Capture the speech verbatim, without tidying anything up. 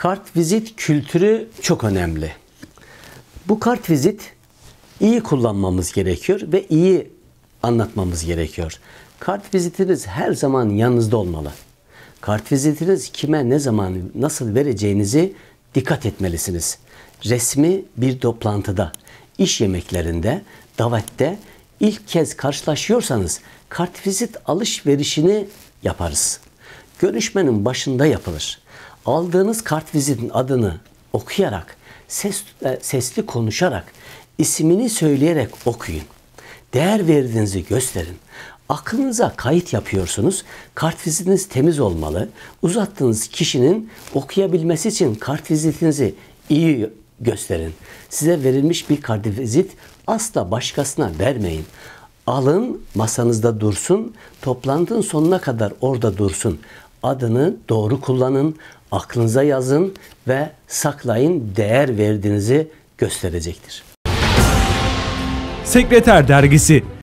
Kartvizit kültürü çok önemli. Bu kartvizit iyi kullanmamız gerekiyor ve iyi anlatmamız gerekiyor. Kartvizitiniz her zaman yanınızda olmalı. Kartvizitiniz kime, ne zaman, nasıl vereceğinizi dikkat etmelisiniz. Resmi bir toplantıda, iş yemeklerinde, davette ilk kez karşılaşıyorsanız kartvizit alışverişini yaparız. Görüşmenin başında yapılır. Aldığınız kartvizitin adını okuyarak, ses, sesli konuşarak, ismini söyleyerek okuyun. Değer verdiğinizi gösterin. Aklınıza kayıt yapıyorsunuz. Kartvizitiniz temiz olmalı. Uzattığınız kişinin okuyabilmesi için kartvizitinizi iyi gösterin. Size verilmiş bir kartvizit asla başkasına vermeyin. Alın, masanızda dursun, toplantının sonuna kadar orada dursun. Adını doğru kullanın, aklınıza yazın ve saklayın, değer verdiğinizi gösterecektir. Sekreter Dergisi